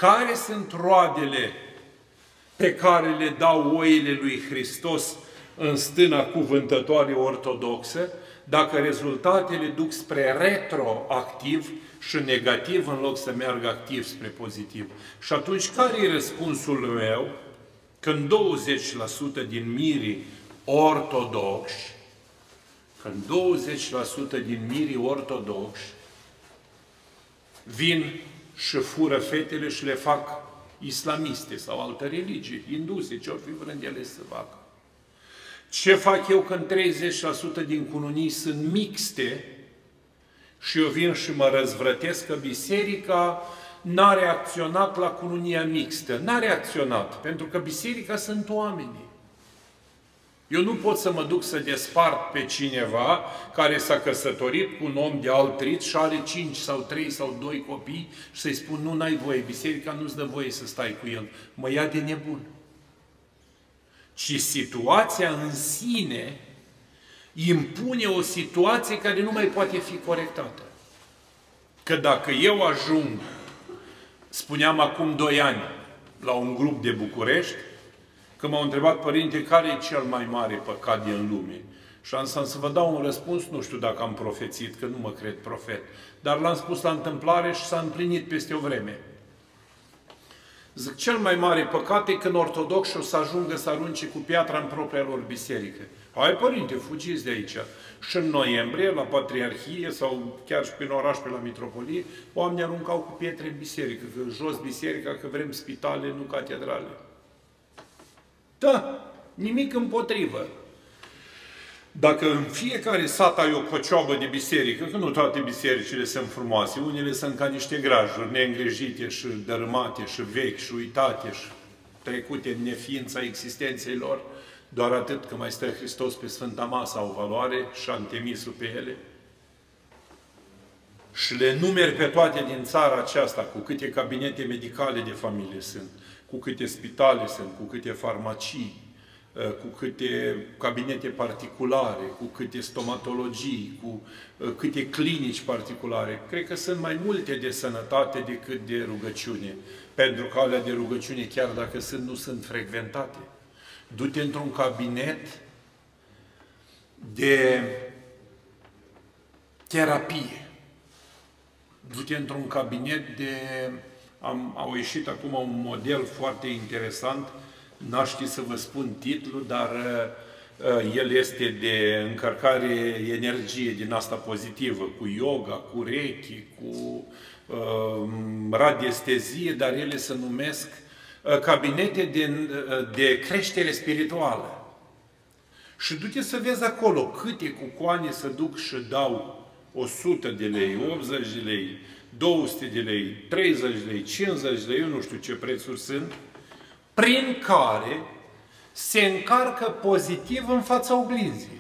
care sunt roadele pe care le dau oile lui Hristos în stâna cuvântătoare ortodoxă, dacă rezultatele duc spre retroactiv și negativ în loc să meargă activ spre pozitiv. Și atunci, care e răspunsul meu când 20% din mirii ortodoxi, vin și fură fetele și le fac islamiste sau alte religii, induse, ce-or fi vrând ele să facă? Ce fac eu când 30% din cununii sunt mixte și eu vin și mă răzvrătesc că biserica n-a reacționat la cununia mixtă? N-a reacționat, pentru că biserica sunt oamenii. Eu nu pot să mă duc să despart pe cineva care s-a căsătorit cu un om de alt rit și are 5 sau 3 sau 2 copii și să-i spun, nu, n-ai voie, biserica nu-ți dă voie să stai cu el. Mă ia de nebun. Ci situația în sine impune o situație care nu mai poate fi corectată. Că dacă eu ajung, spuneam acum 2 ani, la un grup de București, că m-au întrebat, părinte, care e cel mai mare păcat din lume? Și am să vă dau un răspuns, nu știu dacă am profețit, că nu mă cred profet, dar l-am spus la întâmplare și s-a împlinit peste o vreme. Zic, cel mai mare păcat e când ortodoxi o să ajungă să arunce cu piatra în propria lor biserică. Hai, părinte, fugiți de aici. Și în noiembrie, la Patriarhie sau chiar și prin oraș, pe la Mitropolie, oamenii aruncau cu pietre în biserică, că jos biserica, că vrem spitale, nu catedrale. Da, nimic împotrivă. Dacă în fiecare sat ai o cocioabă de biserică, că nu toate bisericile sunt frumoase, unele sunt ca niște grajuri neîngrijite și dărâmate și vechi și uitate și trecute în neființa existenței lor, doar atât că mai stă Hristos pe Sfânta Masă au valoare și antemisul pe ele. Și le numeri pe toate din țara aceasta, cu câte cabinete medicale de familie sunt, cu câte spitale sunt, cu câte farmacii, cu câte cabinete particulare, cu câte stomatologii, cu câte clinici particulare. Cred că sunt mai multe de sănătate decât de rugăciune. Pentru că alea de rugăciune, chiar dacă sunt, nu sunt frecventate. Du-te într-un cabinet de terapie. Du-te într-un cabinet de... Au ieșit acum un model foarte interesant, n-aș ști să vă spun titlul, dar el este de încărcare energie din asta pozitivă, cu yoga, cu reiki, cu radiestezie, dar ele se numesc cabinete de creștere spirituală. Și du-te să vezi acolo câte cucoane se duc și dau 100 de lei, 80 de lei, 200 de lei, 30 de lei, 50 de lei, eu nu știu ce prețuri sunt, prin care se încarcă pozitiv în fața oglinzii.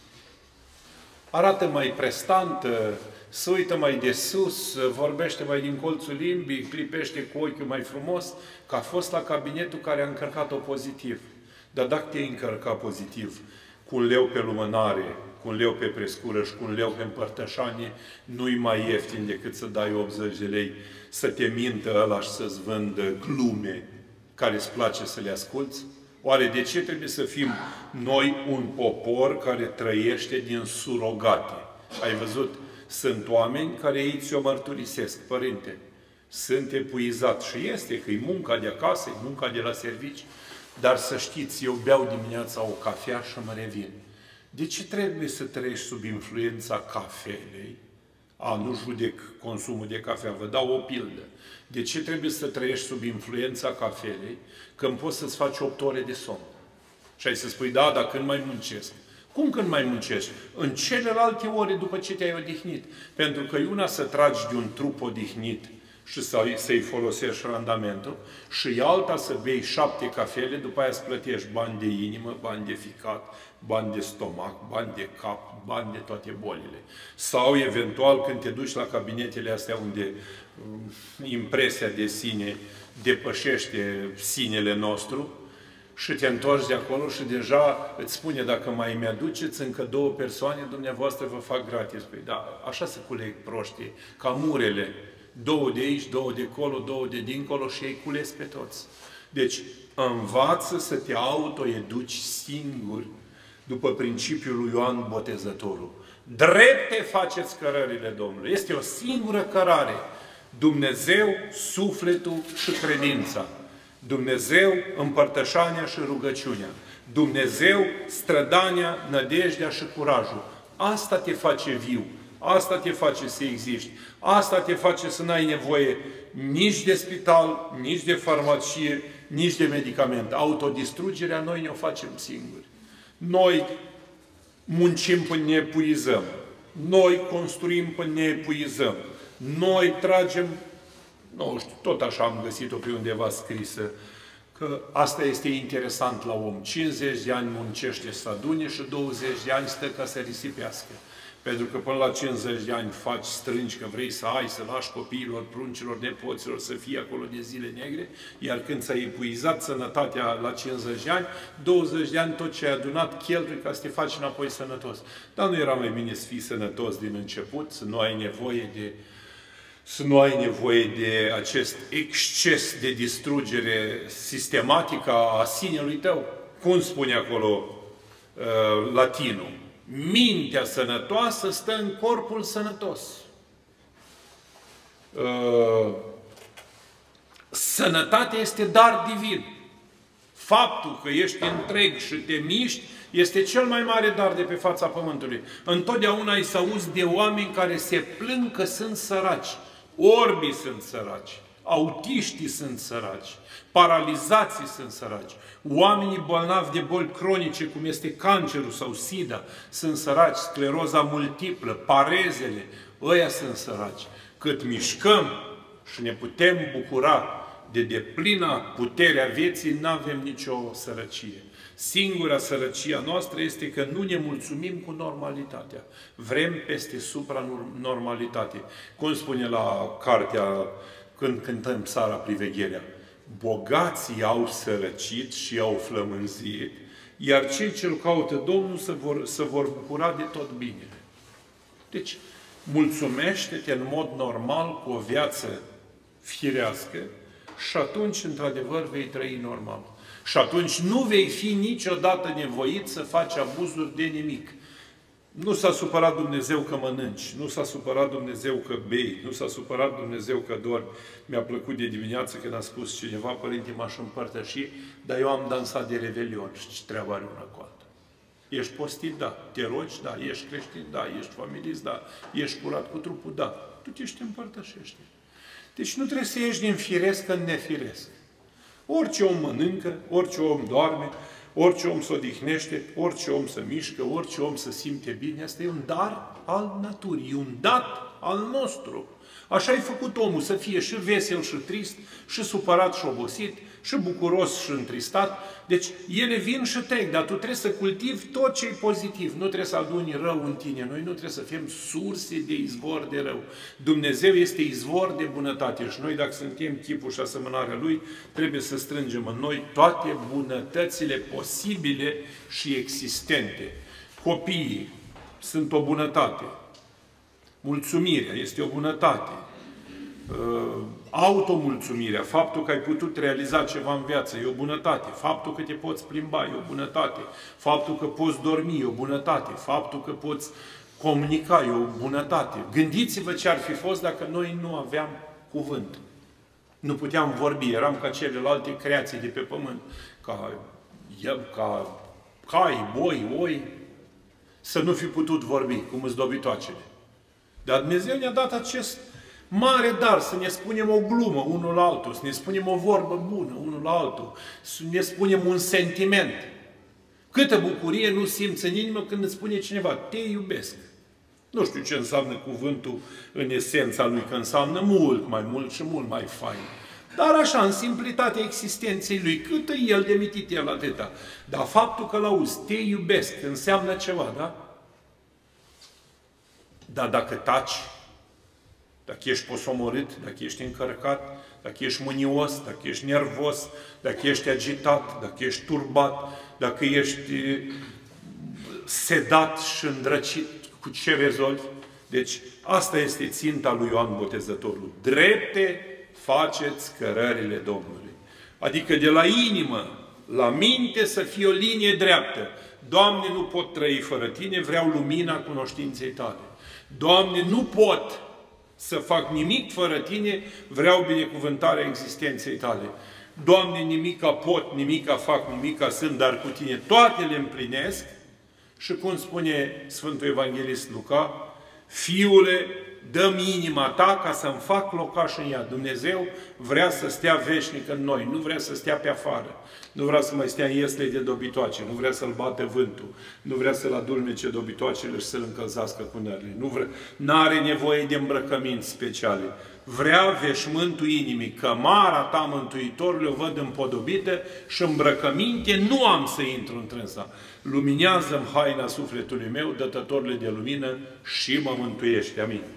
Arată mai prestantă, se uită mai de sus, vorbește mai din colțul limbii, clipește cu ochiul mai frumos, că a fost la cabinetul care a încărcat-o pozitiv. Dar dacă te-ai încărcat pozitiv cu un leu pe lumânare, cu un leu pe prescură și cu un leu pe împărtășanie, nu-i mai ieftin decât să dai 80 de lei, să te mintă ăla și să-ți vândă glume care îți place să le asculți? Oare de ce trebuie să fim noi un popor care trăiește din surogate? Ai văzut? Sunt oameni care ei ți-o mărturisesc. Părinte, sunt epuizat și este că e munca de acasă, e munca de la servici, dar să știți, eu beau dimineața o cafea și mă revin. De ce trebuie să trăiești sub influența cafelei? Nu judec consumul de cafea, vă dau o pildă. De ce trebuie să trăiești sub influența cafelei când poți să-ți faci 8 ore de somn? Și ai să spui, da, dar când mai muncesc? Cum când mai muncești? În celelalte ore după ce te-ai odihnit. Pentru că e una să tragi de un trup odihnit și să-i folosești randamentul și e alta să bei 7 cafele, după aia să plătești bani de inimă, bani de ficat, bani de stomac, bani de cap, bani de toate bolile. Sau, eventual, când te duci la cabinetele astea unde impresia de sine depășește sinele nostru și te întorci de acolo și deja îți spune, dacă mai mi-aduceți încă 2 persoane, dumneavoastră vă fac gratis. Păi da, așa se culeg proștii, ca murele două de aici, două de acolo, două de dincolo și ei cules pe toți. Deci, învață să te autoeduci singur după principiul lui Ioan Botezătorul. Drepte faceți cărările Domnului. Este o singură cărare. Dumnezeu, sufletul și credința. Dumnezeu, împărtășania și rugăciunea. Dumnezeu, strădania, nădejdea și curajul. Asta te face viu. Asta te face să existi. Asta te face să n-ai nevoie nici de spital, nici de farmacie, nici de medicament. Autodistrugerea noi ne-o facem singuri. Noi muncim până ne epuizăm. Noi construim până ne epuizăm. Noi tragem, nu știu, tot așa am găsit-o pe undeva scrisă, că asta este interesant la om. 50 de ani muncește să adune și 20 de ani stă ca să risipească. Pentru că până la 50 de ani faci, strângi că vrei să ai, să lași copiilor, pruncilor, nepoților să fie acolo de zile negre, iar când ți-ai epuizat sănătatea la 50 de ani, 20 de ani tot ce ai adunat cheltui ca să te faci înapoi sănătos. Dar nu era mai bine să fii sănătos din început, să nu ai nevoie de acest exces de distrugere sistematică a sinelui tău? Cum spune acolo latinul? Mintea sănătoasă stă în corpul sănătos. Sănătatea este dar divin. Faptul că ești întreg și te miști este cel mai mare dar de pe fața pământului. Întotdeauna ai să auzi de oameni care se plâng că sunt săraci. Orbii sunt săraci. Autiștii sunt săraci. Paralizații sunt săraci. Oamenii bolnavi de boli cronice, cum este cancerul sau sida, sunt săraci. Scleroza multiplă, parezele, ăia sunt săraci. Cât mișcăm și ne putem bucura de deplina puterea vieții, nu avem nicio sărăcie. Singura sărăcia noastră este că nu ne mulțumim cu normalitatea. Vrem peste supranormalitate. Cum spune la cartea când cântăm Țara Privegherea, bogații au sărăcit și au flămânzit, iar cei ce-L caută Domnul se vor bucura de tot binele. Deci, mulțumește-te în mod normal cu o viață firească și atunci, într-adevăr, vei trăi normal. Și atunci nu vei fi niciodată nevoit să faci abuzuri de nimic. Nu s-a supărat Dumnezeu că mănânci, nu s-a supărat Dumnezeu că bei, nu s-a supărat Dumnezeu că dormi. Mi-a plăcut de dimineață când a spus cineva, părinte, m-aș împărtăși, dar eu am dansat de revelion și ce treabă are una cu alta. Ești postit? Da. Te rogi? Da. Ești creștin? Da. Ești familist? Da. Ești curat cu trupul? Da. Tu te împărtășești. Deci nu trebuie să ieși din firesc în nefiresc. Orice om mănâncă, orice om doarme, orice om se odihnește, orice om se mișcă, orice om se simte bine, asta e un dar al naturii, e un dat al nostru. Așa ai făcut omul, să fie și vesel și trist, și supărat și obosit, și bucuros și întristat. Deci ele vin și trec, dar tu trebuie să cultivi tot ce e pozitiv. Nu trebuie să aduni rău în tine. Noi nu trebuie să fim surse de izvor de rău. Dumnezeu este izvor de bunătate și noi, dacă suntem chipul și asemănarea Lui, trebuie să strângem în noi toate bunătățile posibile și existente. Copiii sunt o bunătate. Mulțumirea este o bunătate. Automulțumirea, faptul că ai putut realiza ceva în viață, e o bunătate. Faptul că te poți plimba, e o bunătate. Faptul că poți dormi, e o bunătate. Faptul că poți comunica, e o bunătate. Gândiți-vă ce ar fi fost dacă noi nu aveam cuvânt. Nu puteam vorbi, eram ca celelalte creații de pe pământ. Ca cai, boi, oi, să nu fi putut vorbi, cum îți dobitoacele. Dar Dumnezeu ne-a dat acest mare dar, să ne spunem o glumă unul la altul, să ne spunem o vorbă bună unul la altul, să ne spunem un sentiment. Câtă bucurie nu simți în inimă când îți spune cineva, te iubesc. Nu știu ce înseamnă cuvântul în esența lui, că înseamnă mult mai mult și mult mai fain. Dar așa, în simplitatea existenței lui, cât e el demitit el atâta. Dar faptul că l-auzi, te iubesc, înseamnă ceva, da? Dar dacă taci, dacă ești posomorât, dacă ești încărcat, dacă ești mânios, dacă ești nervos, dacă ești agitat, dacă ești turbat, dacă ești sedat și îndrăcit, cu ce rezolvi? Deci, asta este ținta lui Ioan Botezătorul. Drepte faceți cărările Domnului. Adică de la inimă, la minte să fie o linie dreaptă. Doamne, nu pot trăi fără Tine, vreau lumina cunoștinței Tale. Doamne, nu pot să fac nimic fără Tine, vreau binecuvântarea existenței Tale. Doamne, nimica pot, nimica fac, nimica sunt, dar cu Tine toate le împlinesc. Și cum spune Sfântul Evanghelist Luca, Fiule, dă-mi inima Ta ca să-mi fac locaș în ea. Dumnezeu vrea să stea veșnic în noi, nu vrea să stea pe afară. Nu vrea să mai stea în iesle de dobitoace, nu vrea să-l bate vântul, nu vrea să-l adulmece dobitoacele și să-l încălzească cu nările. N-are nevoie de îmbrăcăminți speciale. Vrea veșmântul inimii, cămara Ta, Mântuitorule, o văd împodobită și îmbrăcăminte nu am să intru întrânsa. Luminează-mi haina sufletului meu, dătătorule de lumină, și mă mântuiește. Amin.